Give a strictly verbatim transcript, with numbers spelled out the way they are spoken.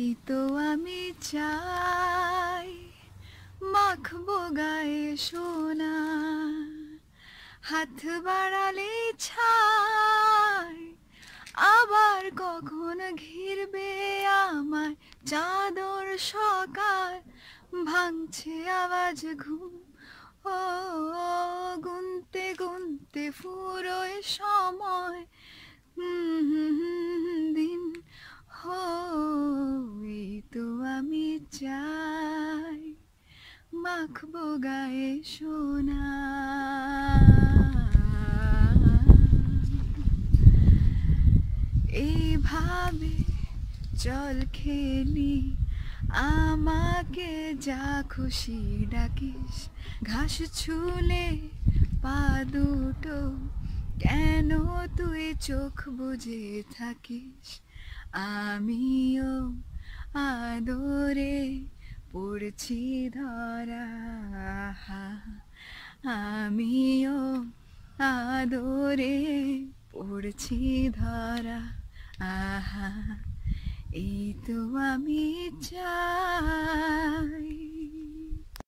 তো আমি চাই মাখবো গায়ে সোনা, হাত বাড়ালে ছাই, আবার কখন ঘিরবে আমায় চাদর সকাল, ভাঙছে আওয়াজ ঘুম, ও গুনতে গুনতে ফুরোয় সময়, দিন হো এই তো আমি চাই মাখবো গায়ে সোনা। এইভাবে চল খেলি, আমাকে যা খুশি ডাকিস, ঘাস ছুলে পা দুটো কেন তুই চোখ বুজে থাকিস, আমিও আদরে পড়ছি ধরা, আমিও আদরে পড়ছি ধরা, আহা এই তো আমি চাই।